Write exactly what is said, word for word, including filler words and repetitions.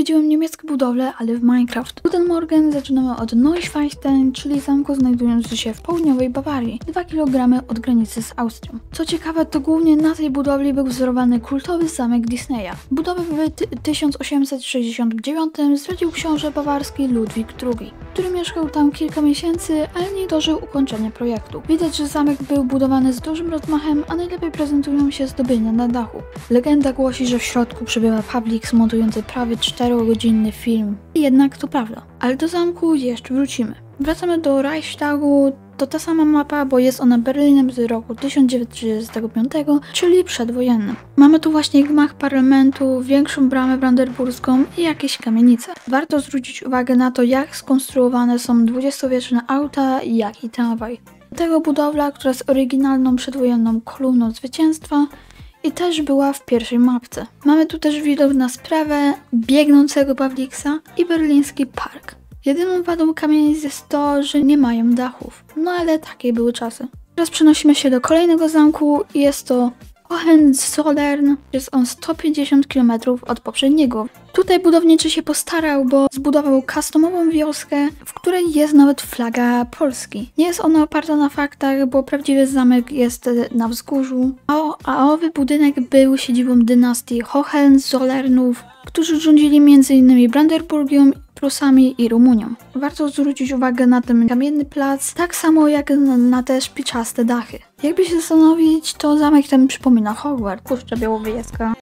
odwiedziłem niemieckie budowle, ale w Minecraft. Guten Morgen zaczynamy od Neuschwanstein, czyli zamku znajdujący się w południowej Bawarii, dwa kilogramy od granicy z Austrią. Co ciekawe, to głównie na tej budowli był wzorowany kultowy zamek Disneya. Budowę w tysiąc osiemset sześćdziesiątym dziewiątym zdradził książę bawarski Ludwik drugi, który mieszkał tam kilka miesięcy, ale nie dożył ukończenia projektu. Widać, że zamek był budowany z dużym rozmachem, a najlepiej prezentują się zdobienia na dachu. Legenda głosi, że w środku przebywa Publix montujący prawie czterogodzinny film. I jednak to prawda. Ale do zamku jeszcze wrócimy. Wracamy do Reichstagu. To ta sama mapa, bo jest ona Berlinem z roku tysiąc dziewięćset trzydziestego piątego, czyli przedwojennym. Mamy tu właśnie gmach parlamentu, większą bramę brandenburską i jakieś kamienice. Warto zwrócić uwagę na to, jak skonstruowane są dwudziestowieczne auta, jak i tramwaj. Do tego budowla, która jest oryginalną przedwojenną kolumną zwycięstwa i też była w pierwszej mapce. Mamy tu też widok na sprawę biegnącego Publixa i berliński park. Jedyną wadą kamienic jest to, że nie mają dachów. No ale takie były czasy. Teraz przenosimy się do kolejnego zamku i jest to Hohenzollern. Jest on sto pięćdziesiąt kilometrów od poprzedniego. Tutaj budowniczy się postarał, bo zbudował customową wioskę, w której jest nawet flaga Polski. Nie jest ona oparta na faktach, bo prawdziwy zamek jest na wzgórzu, a, a owy budynek był siedzibą dynastii Hohenzollernów, którzy rządzili między innymi Brandenburgią, Prusami i Rumunią. Warto zwrócić uwagę na ten kamienny plac, tak samo jak na, na te szpiczaste dachy. Jakby się zastanowić, to zamek ten przypomina Hogwart, Puszcza Białowieska.